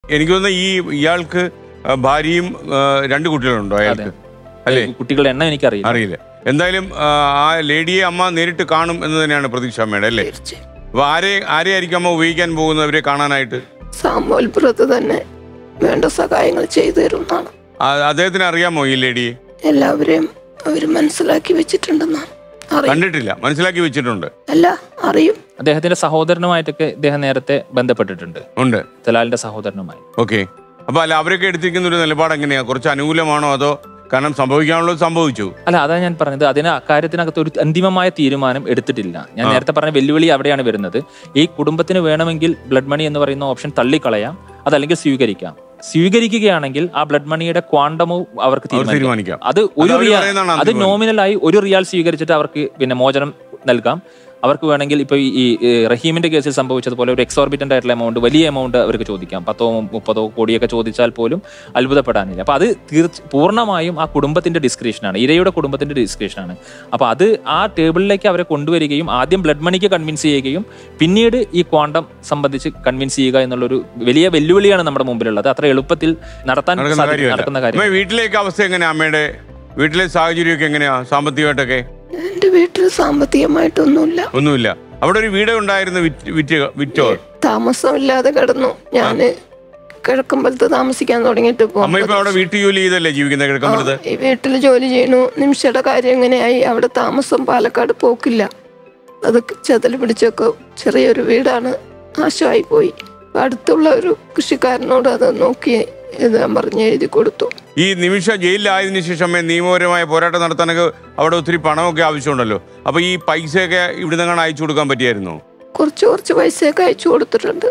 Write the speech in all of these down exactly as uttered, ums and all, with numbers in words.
എനിക്ക് തോന്നുന്നു ഈ ഇയാൾക്ക് ഭാര്യയും രണ്ട് കുട്ടികളുണ്ടോ അയാൾക്ക്? അല്ലേ? കുട്ടികളുടെ എണ്ണം എനിക്കറിയില്ല. അറിയില്ല. എന്തായാലും ആ ലേഡിയെ അമ്മ നേരിട്ട് കാണും എന്ന് തന്നെയാണ് പ്രതീക്ഷ അമ്മയുടെ, അല്ലേ? അപ്പൊ ആരെ ആരെയായിരിക്കും അമ്മ ഉപയോഗിക്കാൻ പോകുന്നത് അവരെ കാണാനായിട്ട്? സാമുവൽ ബ്രദർ തന്നെ വേണ്ട സഹായങ്ങൾ ചെയ്തു തരുന്നതാണ്. അദ്ദേഹത്തിന് അറിയാമോ ഈ ലേഡിയെ? എല്ലാവരെയും അവര് മനസ്സിലാക്കി വെച്ചിട്ടുണ്ടെന്നാണ്. കണ്ടിട്ടില്ല, മനസ്സിലാക്കി വെച്ചിട്ടുണ്ട്. അല്ല, അറിയും. അദ്ദേഹത്തിന്റെ സഹോദരനുമായിട്ടൊക്കെ ഇദ്ദേഹം നേരത്തെ ബന്ധപ്പെട്ടിട്ടുണ്ട്. ഉണ്ട്, തലാലിന്റെ സഹോദരനുമായി. ഓക്കെ. അപ്പൊ അല്ല, അവരൊക്കെ എടുത്തിരിക്കുന്ന ഒരു നിലപാട് എങ്ങനെയാ? കുറച്ച് അനുകൂലമാണോ അതോ കാരണം സംഭവിക്കാനുള്ളത് സംഭവിച്ചു? അല്ല, അതാ ഞാൻ പറഞ്ഞത്. അതിന് അക്കാര്യത്തിനകത്ത് ഒരു അന്തിമമായ തീരുമാനം എടുത്തിട്ടില്ല. ഞാൻ നേരത്തെ പറഞ്ഞ വെല്ലുവിളി അവിടെയാണ് വരുന്നത്. ഈ കുടുംബത്തിന് വേണമെങ്കിൽ ബ്ലഡ് മണി എന്ന് പറയുന്ന ഓപ്ഷൻ തള്ളിക്കളയാം, അതല്ലെങ്കിൽ സ്വീകരിക്കാം. സ്വീകരിക്കുകയാണെങ്കിൽ ആ ബ്ലഡ് മണിയുടെ ക്വാണ്ടമും അവർക്ക് തീരുമാനിക്കാം. അത് ഒരു റിയാൽ, അത് നോമിനലായി ഒരു റിയാൽ സ്വീകരിച്ചിട്ട് അവർക്ക് പിന്നെ മോചനം നൽകാം. അവർക്ക് വേണമെങ്കിൽ ഇപ്പൊ ഈ റഹീമിന്റെ കേസിൽ സംഭവിച്ചതുപോലെ ഒരു എക്സോർബിറ്റന്റ് ആയിട്ടുള്ള എമൗണ്ട്, വലിയ എമൗണ്ട് അവർക്ക് ചോദിക്കാം. പത്തോ മുപ്പതോ കോടിയൊക്കെ ചോദിച്ചാൽ പോലും അത്ഭുതപ്പെടാനില്ല. അപ്പൊ അത് തീർച്ച പൂർണ്ണമായും ആ കുടുംബത്തിന്റെ ഡിസ്ക്രിപ്ഷനാണ്, ഇരയുടെ കുടുംബത്തിന്റെ ഡിസ്ക്രിപ്ഷനാണ്. അപ്പൊ അത് ആ ടേബിളിലേക്ക് അവരെ കൊണ്ടുവരികയും ആദ്യം ബ്ലഡ് മണിക്ക് കൺവിൻസ് ചെയ്യുകയും പിന്നീട് ഈ ക്വാണ്ടം സംബന്ധിച്ച് കൺവിൻസ് ചെയ്യുക എന്നുള്ളൊരു വലിയ വെല്ലുവിളിയാണ് നമ്മുടെ മുമ്പിലുള്ളത്. അത്ര എളുപ്പത്തിൽ നടത്താൻ നടക്കുന്ന കാര്യം. വീട്ടിലേക്ക് അവസ്ഥ എങ്ങനെയാ? അമ്മയുടെ വീട്ടിലെ സാഹചര്യമൊക്കെ എങ്ങനെയാ സാമ്പത്തികമായിട്ടൊക്കെ? എന്റെ വീട്ടിൽ സാമ്പത്തികമായിട്ടൊന്നുമില്ല. ഒന്നുമില്ല. അവിടെ ഒരു വീട് ഉണ്ടായിരുന്നു, വിറ്റോ? താമസമില്ലാതെ കിടന്നു. ഞാന് കിഴക്കമ്പലത്ത് താമസിക്കാൻ തുടങ്ങിയിട്ട് വീട്ടു ജോലി ചെയ്തല്ലേ ജീവിക്കുന്നത്? കിഴക്കമ്പലത്ത് ഈ വീട്ടിൽ ജോലി ചെയ്യണു. നിമിഷയുടെ കാര്യം എങ്ങനെയായി? അവിടെ താമസം പാലക്കാട് പോക്കില്ല. അത് ചെതൽ പിടിച്ചൊക്കെ ചെറിയൊരു വീടാണ്, നാശമായി പോയി. അടുത്തുള്ള ഒരു കൃഷിക്കാരനോട് അത് നോക്കി ഞാൻ പറഞ്ഞ് എഴുതി കൊടുത്തു. ഈ നിമിഷ ജയിലിലായതിനു ശേഷം നിയമപരമായ പോരാട്ടം നടത്താനൊക്കെ അവിടെ ഒത്തിരി പണമൊക്കെ ആവശ്യമുണ്ടല്ലോ. അപ്പൊ ഈ പൈസയൊക്കെ ഇവിടെ നിന്നാണ് അയച്ചു കൊടുക്കാൻ പറ്റിയായിരുന്നോ? കുറച്ച് കുറച്ച് പൈസയൊക്കെ അയച്ചു കൊടുത്തിട്ടുണ്ട്.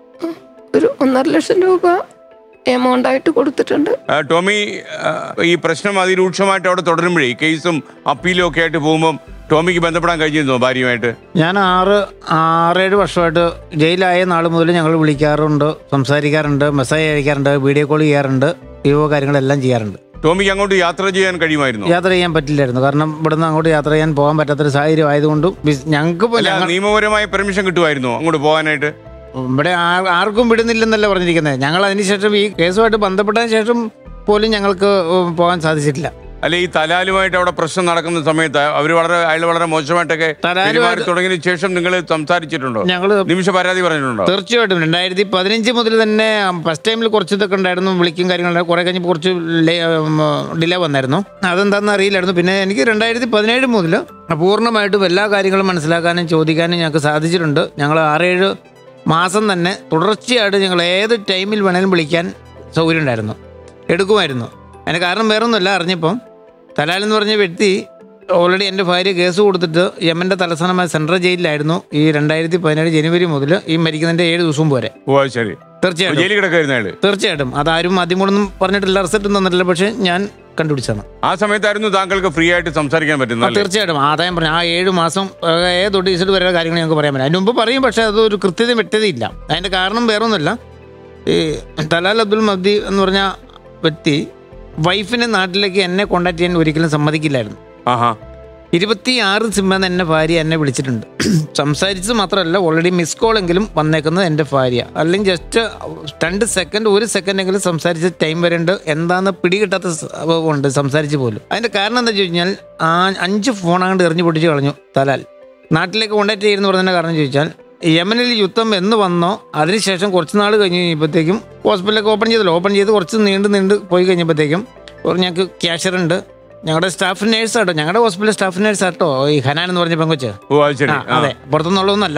ഒരു ഒന്നര ലക്ഷം രൂപ എമൗണ്ട് ആയിട്ട് കൊടുത്തിട്ടുണ്ട്. ടോമി, ഈ പ്രശ്നം അതിരൂക്ഷമായിട്ട് അവിടെ തുടരുമ്പോഴേ കേസും അപ്പീലും ഒക്കെ ആയിട്ട് പോകുമ്പോൾ ടോമിക്ക് ബന്ധപ്പെടാൻ കഴിഞ്ഞിരുന്നോ ഭാര്യയുമായിട്ട്? ഞാൻ ആറ് ആറേഴ് വർഷമായിട്ട് ജയിലായ നാൾ മുതൽ ഞങ്ങൾ വിളിക്കാറുണ്ട്, സംസാരിക്കാറുണ്ട്, മെസ്സേജ് അയക്കാറുണ്ട്, വീഡിയോ കോൾ ചെയ്യാറുണ്ട്, ഈ കാര്യങ്ങളെല്ലാം ചെയ്യാറുണ്ട്. ടോമിക്ക് അങ്ങോട്ട് യാത്ര ചെയ്യാൻ കഴിയുമായിരുന്നു? യാത്ര ചെയ്യാൻ പറ്റില്ലായിരുന്നു. കാരണം ഇവിടുന്ന് അങ്ങോട്ട് യാത്ര ചെയ്യാൻ പോകാൻ പറ്റാത്തൊരു സാഹചര്യം ആയതുകൊണ്ടും ഞങ്ങൾക്ക് നിയമപരമായ പെർമിഷൻ കിട്ടുമായിരുന്നു അങ്ങോട്ട് പോകാനായിട്ട്? ഇവിടെ ആർക്കും വിടുന്നില്ലെന്നല്ല പറഞ്ഞിരിക്കുന്നത്. ഞങ്ങൾ അതിനുശേഷം ഈ കേസുമായിട്ട് ബന്ധപ്പെട്ടതിന് ശേഷം പോലും ഞങ്ങൾക്ക് പോകാൻ സാധിച്ചിട്ടില്ല. അല്ലെ, ഈ തലാലുമായിട്ട് അവിടെ പ്രശ്നം നടക്കുന്ന സമയത്ത് അവർ വളരെ അയാൾ വളരെ മോശമായിട്ടൊക്കെ തുടങ്ങിയ ശേഷം നിങ്ങൾ സംസാരിച്ചിട്ടുണ്ടോ? ഞങ്ങൾ നിമിഷ പരാതി പറഞ്ഞിട്ടുണ്ടോ? തീർച്ചയായിട്ടും. രണ്ടായിരത്തി പതിനഞ്ച് മുതൽ തന്നെ ഫസ്റ്റ് ടൈമിൽ കുറച്ച് ഇതൊക്കെ ഉണ്ടായിരുന്നു, വിളിക്കും കാര്യങ്ങളുണ്ടായിരുന്നു. കുറെ കഴിഞ്ഞ് കുറച്ച് ഡിലേ വന്നായിരുന്നു. അതെന്താണെന്ന് അറിയില്ലായിരുന്നു. പിന്നെ എനിക്ക് രണ്ടായിരത്തി പതിനേഴ് മുതൽ പൂർണ്ണമായിട്ടും എല്ലാ കാര്യങ്ങളും മനസ്സിലാക്കാനും ചോദിക്കാനും ഞങ്ങൾക്ക് സാധിച്ചിട്ടുണ്ട്. ഞങ്ങൾ ആറേഴ് മാസം തന്നെ തുടർച്ചയായിട്ട് ഞങ്ങൾ ഏത് ടൈമിൽ വേണേലും വിളിക്കാൻ സൗകര്യം ഉണ്ടായിരുന്നു, എടുക്കുമായിരുന്നു. അതിന് കാരണം വേറൊന്നുമല്ല. അറിഞ്ഞപ്പം തലാൽ എന്ന് പറഞ്ഞ വ്യക്തി ഓൾറെഡി എൻ്റെ ഭാര്യ കേസ് കൊടുത്തിട്ട് യമൻ്റെ തലസ്ഥാനമായ സെൻട്രൽ ജയിലിലായിരുന്നു ഈ രണ്ടായിരത്തി പതിനേഴ് ജനുവരി മുതൽ ഈ മരിക്കുന്നതിൻ്റെ ഏഴ് ദിവസം വരെ. തീർച്ചയായിട്ടും തീർച്ചയായിട്ടും അതാരും ആദ്യമൊന്നും പറഞ്ഞിട്ടില്ല, റിസൾട്ട് തന്നിട്ടില്ല. പക്ഷെ ഞാൻ കണ്ടുപിടിച്ചാണ്. ആ സമയത്തായിരുന്നു താങ്കൾക്ക് ഫ്രീ ആയിട്ട് സംസാരിക്കാൻ പറ്റുന്നത്? തീർച്ചയായിട്ടും. ആദായം പറഞ്ഞു ആ ഏഴ് മാസം തൊട്ട് റിസൾട്ട് വരെ കാര്യങ്ങൾ ഞങ്ങൾക്ക് പറയാൻ പറ്റും. അതിന് മുമ്പ് പറയും, പക്ഷേ അതൊരു കൃത്യത വ്യക്തതയില്ല. അതിൻ്റെ കാരണം വേറൊന്നുമില്ല. ഈ തലാൽ അബ്ദുൽ മഹ്ദി എന്ന് പറഞ്ഞ വ്യക്തി വൈഫിനെ നാട്ടിലേക്ക് എന്നെ കോണ്ടാക്ട് ചെയ്യാൻ ഒരിക്കലും സമ്മതിക്കില്ലായിരുന്നു. ഇരുപത്തി ആറ് സിമ്മെന്ന് എന്നെ ഭാര്യ എന്നെ വിളിച്ചിട്ടുണ്ട്. സംസാരിച്ചത് മാത്രമല്ല, ഓൾറെഡി മിസ് കോൾ എങ്കിലും വന്നേക്കുന്നത് എൻ്റെ ഭാര്യ. അല്ലെങ്കിൽ ജസ്റ്റ് രണ്ട് സെക്കൻഡ് ഒരു സെക്കൻഡെങ്കിലും സംസാരിച്ച ടൈം വരേണ്ട എന്താന്ന് പിടികിട്ടാത്ത ഉണ്ട് സംസാരിച്ച് പോലും. അതിൻ്റെ കാരണം എന്താ വെച്ച് കഴിഞ്ഞാൽ ആ അഞ്ച് ഫോണാണ്ട് എറിഞ്ഞു പൊട്ടിച്ച് കളഞ്ഞു തലാൽ. നാട്ടിലേക്ക് കോണ്ടാക്ട് ചെയ്യുന്നു പറഞ്ഞതിൻ്റെ കാരണം ചോദിച്ചാൽ യമനിൽ യുദ്ധം എന്ന് വന്നോ അതിനുശേഷം കുറച്ച് നാൾ കഴിഞ്ഞ് കഴിഞ്ഞപ്പോഴത്തേക്കും ഹോസ്പിറ്റലൊക്കെ ഓപ്പൺ ചെയ്തല്ലോ. ഓപ്പൺ ചെയ്ത് കുറച്ച് നീണ്ട് നീണ്ട് പോയി കഴിഞ്ഞപ്പോഴത്തേക്കും ഞങ്ങൾക്ക് ക്യാഷ്യറുണ്ട്, ഞങ്ങളുടെ സ്റ്റാഫ് നേഴ്സ് ആട്ടോ, ഞങ്ങളുടെ ഹോസ്പിറ്റലിലെ സ്റ്റാഫ് നേഴ്സ് ആട്ടോ ഈ ഹനാൻ എന്ന് പറഞ്ഞ പെങ്കൊച്ച്. അതെ, പുറത്തുനിന്നുള്ളതൊന്നല്ല.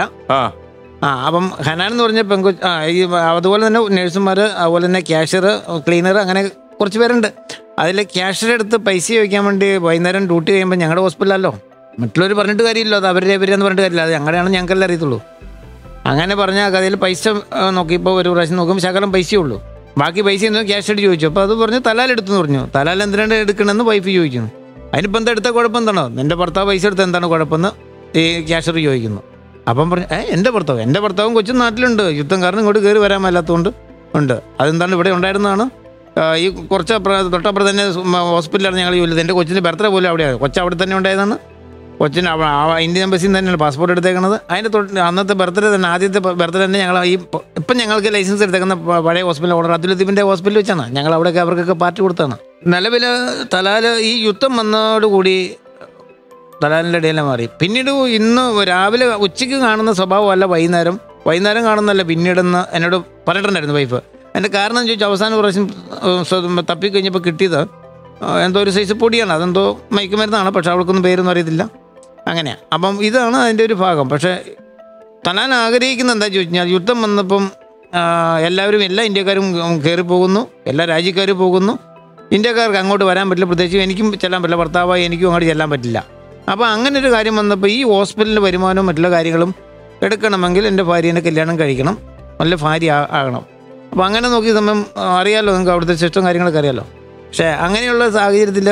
ആ അപ്പം ഹനാൻ എന്ന് പറഞ്ഞ പെങ്കൊച്ച്, ആ ഈ അതുപോലെ തന്നെ നേഴ്സുമാർ, അതുപോലെ തന്നെ ക്യാഷ്യർ, ക്ലീനർ, അങ്ങനെ കുറച്ച് പേരുണ്ട്. അതിൽ ക്യാഷ്യർ എടുത്ത് പൈസ ചോദിക്കാൻ വേണ്ടി വൈകുന്നേരം ഡ്യൂട്ടി കഴിയുമ്പോൾ ഞങ്ങളുടെ ഹോസ്പിറ്റലല്ലോ, മറ്റുള്ളവർ പറഞ്ഞിട്ട് കാര്യമില്ലോ, അത് അവരുടെ ഇവരെന്ന് പറഞ്ഞിട്ട് കാര്യമില്ല, അത് ഞങ്ങളുടെയാണ് ഞങ്ങൾക്കെല്ലാം അറിയത്തുള്ളൂ. അങ്ങനെ പറഞ്ഞാൽ കഥയിൽ പൈസ നോക്കിയപ്പോൾ ഒരു പ്രാവശ്യം നോക്കുമ്പോൾ ശകലം പൈസയേ ഉള്ളൂ, ബാക്കി പൈസ ഒന്നും ക്യാഷ് ആയിട്ട് ചോദിച്ചു. അപ്പോൾ അത് പറഞ്ഞു തലാൽ എടുത്തെന്ന് പറഞ്ഞു. തലാൽ എന്തിനാണ് എടുക്കണമെന്ന് വൈഫ് ചോദിക്കുന്നു. അതിനിപ്പോൾ എന്താ എടുത്ത കുഴപ്പം എന്താണോ, നിൻ്റെ ഭർത്താവ് പൈസ എടുത്ത് എന്താണ് കുഴപ്പമെന്ന് ഈ ക്യാഷർ ചോദിക്കുന്നു. അപ്പം പറഞ്ഞു ഏ എൻ്റെ ഭർത്താവ് എൻ്റെ ഭർത്താവും കൊച്ചും നാട്ടിലുണ്ട്, യുദ്ധം കാരണം ഇങ്ങോട്ട് കയറി വരാൻ മേലാത്തതുകൊണ്ട് ഉണ്ട്. അതെന്താണ് ഇവിടെ ഉണ്ടായിരുന്നതാണ്. ഈ കുറച്ച് തൊട്ടപ്പുറം തന്നെ ഹോസ്പിറ്റലാണ് ഞങ്ങൾ ജോലി ചെയ്തത്. എൻ്റെ കൊച്ചിൻ്റെ ബർത്ത്ഡേ പോലും അവിടെയാണ്, കൊച്ചു അവിടെ തന്നെ ഉണ്ടായതാണ്. കൊച്ചിന് ഇന്ത്യൻ എംബസിയിൽ നിന്ന് തന്നെയാണ് പാസ്പോർട്ട് എടുത്തേക്കുന്നത്. അതിൻ്റെ തൊട്ട് അന്നത്തെ ബർത്ത്ഡേ തന്നെ, ആദ്യത്തെ ബർത്ത്ഡേ തന്നെ ഞങ്ങൾ ഈ ഇപ്പം ഞങ്ങൾക്ക് ലൈസൻസ് എടുത്തേക്കുന്ന പഴയ ഹോസ്പിറ്റൽ ഓർഡർ അബ്ദുൽ ലത്തീഫിൻ്റെ ഹോസ്പിറ്റലിൽ വെച്ചാണ്. ഞങ്ങൾ അവിടെയൊക്കെ അവർക്കൊക്കെ പാർട്ടി കൊടുത്താണ്. നിലവിൽ തലാൽ ഈ യുദ്ധം വന്നതോടുകൂടി തലാലിൻ്റെ ഇടയിലെ മാറി. പിന്നീട് ഇന്ന് രാവിലെ ഉച്ചയ്ക്ക് കാണുന്ന സ്വഭാവമല്ല വൈകുന്നേരം, വൈകുന്നേരം കാണുന്നതല്ല പിന്നീടെന്ന് എന്നോട് പറഞ്ഞിട്ടുണ്ടായിരുന്നു വൈഫ്. അതിൻ്റെ കാരണം എന്ന് ചോദിച്ചാൽ അവസാന പ്രാവശ്യം തപ്പിക്കഴിഞ്ഞപ്പോൾ കിട്ടിയത് എന്തോ ഒരു സൈസ് പൊടിയാണ്, അതെന്തോ മയക്കുമരുന്നാണ്, പക്ഷെ അവൾക്കൊന്നും പേരൊന്നും അറിയത്തില്ല. അങ്ങനെയാണ്. അപ്പം ഇതാണ് അതിൻ്റെ ഒരു ഭാഗം. പക്ഷേ തലാൽ ആഗ്രഹിക്കുന്നത് എന്താ ചോദിച്ചാൽ യുദ്ധം വന്നപ്പം എല്ലാവരും എല്ലാ ഇന്ത്യക്കാരും കയറിപ്പോകുന്നു, എല്ലാ രാജ്യക്കാരും പോകുന്നു. ഇന്ത്യക്കാർക്ക് അങ്ങോട്ട് വരാൻ പറ്റില്ല, പ്രത്യേകിച്ച് എനിക്കും ചെല്ലാൻ പറ്റില്ല, ഭർത്താവായി എനിക്കും അങ്ങോട്ട് ചെല്ലാൻ പറ്റില്ല. അപ്പോൾ അങ്ങനെ ഒരു കാര്യം വന്നപ്പോൾ ഈ ഹോസ്പിറ്റലിൻ്റെ വരുമാനവും മറ്റുള്ള കാര്യങ്ങളും എടുക്കണമെങ്കിൽ എൻ്റെ ഭാര്യേനെ കല്യാണം കഴിക്കണം, നല്ല ഭാര്യ ആകണം. അപ്പോൾ അങ്ങനെ നോക്കിയ സമയം അറിയാമല്ലോ നിങ്ങൾക്ക് അവിടുത്തെ സിസ്റ്റം കാര്യങ്ങളൊക്കെ അറിയാമല്ലോ. പക്ഷേ അങ്ങനെയുള്ള സാഹചര്യത്തിൽ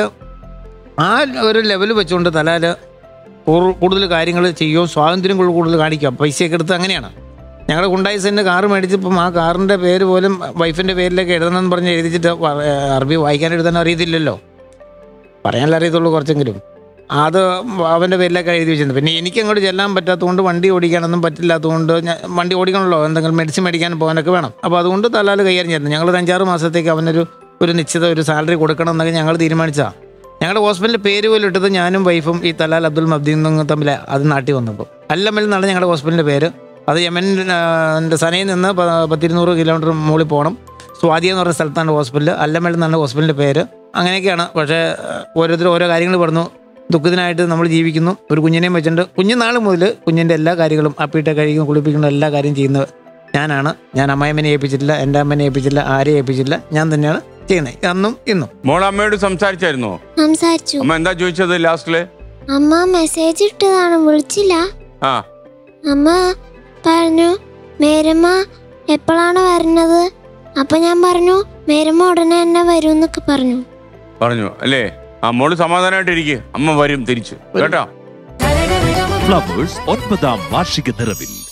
ആ ഒരു ലെവൽ വെച്ചുകൊണ്ട് തലാൽ കൂടുതൽ കാര്യങ്ങൾ ചെയ്യുകയും സ്വാതന്ത്ര്യം കൂടുതൽ കാണിക്കാം, പൈസയൊക്കെ എടുത്ത്. അങ്ങനെയാണ് ഞങ്ങളുടെ ഹുണ്ടായി സെൻ്റെ കാറ് മേടിച്ചപ്പം ആ കാറിൻ്റെ പേര് പോലും വൈഫിൻ്റെ പേരിലേക്ക് എഴുതണമെന്ന് പറഞ്ഞ് എഴുതിച്ചിട്ട് അറബി വായിക്കാൻ എഴുതാൻ അറിയത്തില്ലല്ലോ, പറയാനല്ല അറിയത്തുള്ളൂ കുറച്ചെങ്കിലും. അത് അവൻ്റെ പേരിലേക്ക് എഴുതി വെച്ചിരുന്നത്. പിന്നെ എനിക്ക് അങ്ങോട്ട് ചെല്ലാൻ പറ്റാത്തതുകൊണ്ട് വണ്ടി ഓടിക്കാനൊന്നും പറ്റില്ലാത്തതുകൊണ്ട് ഞാൻ വണ്ടി ഓടിക്കണമല്ലോ, എന്തെങ്കിലും മെഡിസിൻ മേടിക്കാൻ പോകാനൊക്കെ വേണം. അപ്പോൾ അതുകൊണ്ട് തലാൽ കൈകാര്യം ചെയ്യുന്നത്. ഞങ്ങളൊരു അഞ്ചാറ് മാസത്തേക്ക് അവനൊരു ഒരു നിശ്ചിത ഒരു സാലറി കൊടുക്കണം എന്നൊക്കെ ഞങ്ങൾ തീരുമാനിച്ചാൽ ഞങ്ങളുടെ ഹോസ്പിറ്റലിൻ്റെ പേര് പോലും ഇട്ടത് ഞാനും വൈഫും ഈ തലാൽ അബ്ദുൽ മബ്ദിയും തമ്മിൽ അത് നാട്ടിൽ വന്നപ്പോൾ. അല്ലമൽ എന്നാണ് ഞങ്ങളുടെ ഹോസ്പിറ്റലിൻ്റെ പേര്. അത് യമൻ്റെ സനയിൽ നിന്ന് പത്തിരുന്നൂറ് കിലോമീറ്റർ മുകളിൽ പോകണം. സ്വാദിയ എന്ന് പറഞ്ഞ സ്ഥലത്താണ് ഹോസ്പിറ്റൽ. അല്ലമൽ എന്നാണ് ഹോസ്പിറ്റലിൻ്റെ പേര്. അങ്ങനെയൊക്കെയാണ്. പക്ഷേ ഓരോരുത്തരും ഓരോ കാര്യങ്ങൾ പറഞ്ഞു. ദുഃഖത്തിനായിട്ട് നമ്മൾ ജീവിക്കുന്നു. ഒരു കുഞ്ഞിനെയും വെച്ചിട്ടുണ്ട്. കുഞ്ഞുനാൾ മുതൽ കുഞ്ഞിൻ്റെ എല്ലാ കാര്യങ്ങളും അപ്പീട്ടെ കഴിക്കുന്ന കുളിപ്പിക്കുന്ന എല്ലാ കാര്യം ചെയ്യുന്നത് ഞാനാണ്. ഞാൻ അമ്മായിമ്മനെ ഏൽപ്പിച്ചിട്ടില്ല, എൻ്റെ അമ്മനെ ഏൽപ്പിച്ചില്ല, ആരെയും ഏൽപ്പിച്ചില്ല. ഞാൻ തന്നെയാണ് ചെയ്യുന്നത് അന്നും ഇന്നും. മോൾ അമ്മയോട് സംസാരിച്ചായിരുന്നോ? സംസാരിച്ചു. അമ്മ എന്താ ചോദിച്ചത് ലാസ്റ്റില്? അമ്മ മെസ്സേജ് ഇട്ടതാണ്, വിളിച്ചില്ല. ആ അമ്മ പറഞ്ഞു മേരമ്മ എപ്പോഴാണ് വരുന്നത്? അപ്പൊ ഞാൻ പറഞ്ഞു മേരമ്മ ഉടനെ തന്നെ വരും എന്നൊക്കെ പറഞ്ഞു പറഞ്ഞു അല്ലേ? ആ മോള് സമാധാനമായിട്ടിരിക്കും, അമ്മ വരും തിരിച്ചു കേട്ടോ. ഫ്ലവേഴ്സ് ഒൻപതാം വാർഷിക നിറവിൽ